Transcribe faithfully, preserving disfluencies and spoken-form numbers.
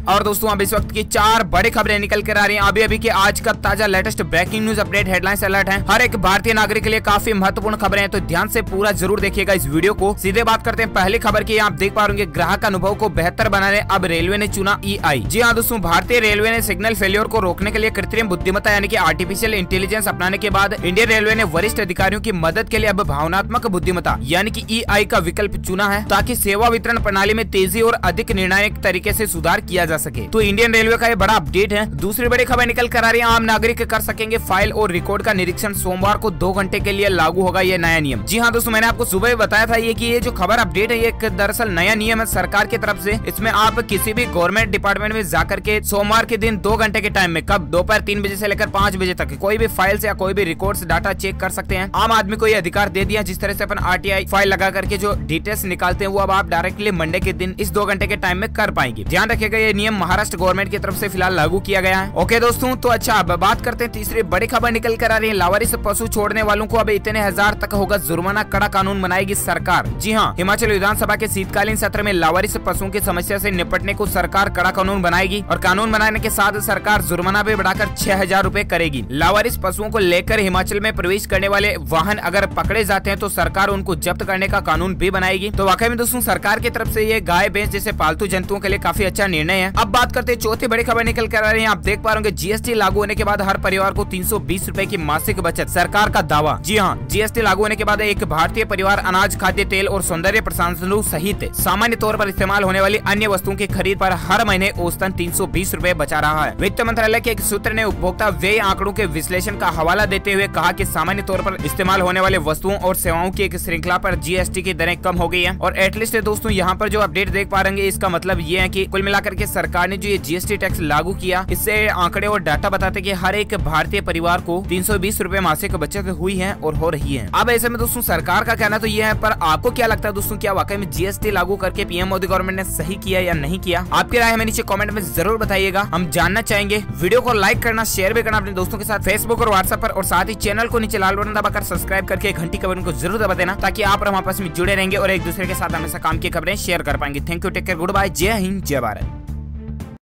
और दोस्तों अब इस वक्त की चार बड़ी खबरें निकल कर आ रही हैं अभी अभी के आज का ताजा latest breaking news update headlines alert है। हर एक भारतीय नागरिक के लिए काफी महत्वपूर्ण खबरें हैं, तो ध्यान से पूरा जरूर देखिएगा इस वीडियो को। सीधे बात करते हैं पहली खबर की। आप देख पा रहे ग्राहक अनुभव को बेहतर बनाने अब रेलवे ने चुना ई आई। जी हाँ दोस्तों, भारतीय रेलवे ने सिग्नल फेलियर को रोकने के लिए कृत्रिम बुद्धिमत्ता यानी कि आर्टिफिशियल इंटेलिजेंस अपनाने के बाद इंडियन रेलवे ने वरिष्ठ अधिकारियों की मदद के लिए अब भावनात्मक बुद्धिमत्ता यानी कि ई आई का विकल्प चुना है, ताकि सेवा वितरण प्रणाली में तेजी और अधिक निर्णायक तरीके से सुधार किया जा सके। तो इंडियन रेलवे का ये बड़ा अपडेट है। दूसरी बड़ी खबर निकल कर आ रही है, आम नागरिक कर सकेंगे फाइल और रिकॉर्ड का निरीक्षण। सोमवार को दो घंटे के लिए लागू होगा ये नया नियम। जी हाँ दोस्तों, मैंने आपको सुबह बताया था ये कि ये जो खबर अपडेट है ये दरअसल नया नियम है सरकार की तरफ से। इसमें आप किसी भी गवर्नमेंट डिपार्टमेंट में जाकर के सोमवार के दिन दो घंटे के टाइम में, कब दोपहर तीन बजे से लेकर पाँच बजे तक, कोई भी फाइल्स या कोई भी रिकॉर्ड्स डाटा चेक कर सकते हैं। आम आदमी को ये अधिकार दे दिया। जिस तरह से अपन आर टी आई फाइल लगा करके जो डिटेल्स निकालते हैं वो अब आप डायरेक्टली मंडे के दिन इस दो घंटे के टाइम में कर पाएंगे। ध्यान रखिएगा ये नियम महाराष्ट्र गवर्नमेंट की तरफ से फिलहाल लागू किया गया है। ओके दोस्तों, तो अच्छा अब बात करते हैं तीसरी बड़ी खबर निकल कर आ रही है। लावारिस पशु छोड़ने वालों को अब इतने हजार तक होगा जुर्माना, कड़ा कानून बनाएगी सरकार। जी हाँ, हिमाचल विधानसभा के शीतकालीन सत्र में लावारिस पशुओं की समस्या से निपटने को सरकार कड़ा कानून बनाएगी और कानून बनाने के साथ सरकार जुर्माना भी बढ़ाकर छह हजार रूपए करेगी। लावारिस पशुओं को लेकर हिमाचल में प्रवेश करने वाले वाहन अगर पकड़े जाते हैं तो सरकार उनको जब्त करने का कानून भी बनाएगी। तो वाकई में दोस्तों सरकार की तरफ से ये गाय भैंस जैसे पालतू जंतुओं के लिए काफी अच्छा निर्णय है। अब बात करते हैं चौथी बड़ी खबर निकल कर आ रही है। आप देख पा रहे जी एस टी लागू होने के बाद हर परिवार को तीन सौ बीस रूपए की मासिक बचत, सरकार का दावा। जी हाँ, जी एस टी लागू होने के बाद एक भारतीय परिवार अनाज, खाद्य तेल और सौंदर्य प्रसाधनों सहित सामान्य तौर पर इस्तेमाल होने वाली अन्य वस्तुओं की खरीद पर हर महीने औसतन तीन सौ बीस रूपए बचा रहा है। वित्त मंत्रालय के एक सूत्र ने उपभोक्ता व्यय आंकड़ों के विश्लेषण का हवाला देते हुए कहा कि सामान्य तौर पर इस्तेमाल होने वाले वस्तुओं और सेवाओं की एक श्रृंखला पर जी एस टी की दरें कम हो गई है। और एटलीस्ट दोस्तों यहाँ पर जो अपडेट देख पा रहे हैं इसका मतलब ये है कि कुल मिलाकर के सरकार ने जो ये जी एस टी टैक्स लागू किया, इससे आंकड़े और डाटा बताते कि हर एक भारतीय परिवार को तीन सौ बीस रूपए मासिक बचत हुई है और हो रही है। अब ऐसे में दोस्तों सरकार का कहना तो ये है, पर आपको क्या लगता है दोस्तों, क्या वाकई में जी एस टी लागू करके पी एम मोदी गवर्नमेंट ने सही किया या नहीं किया? आपकी राय हमें नीचे कमेंट में जरूर बताइएगा, हम जानना चाहेंगे। वीडियो को लाइक करना, शेयर भी करना अपने दोस्तों के साथ फेसबुक और व्हाट्सएप पर, और साथ ही चैनल को नीचे लाल बटन दबाकर सब्सक्राइब करके घंटी के बटन को जरूर दबा देना, ताकि आप और हम आपस में जुड़े रहेंगे और एक दूसरे के साथ हमेशा काम की खबरें शेयर कर पाएंगे। Thank you, take care, good bye, जय हिंद, जय भारत।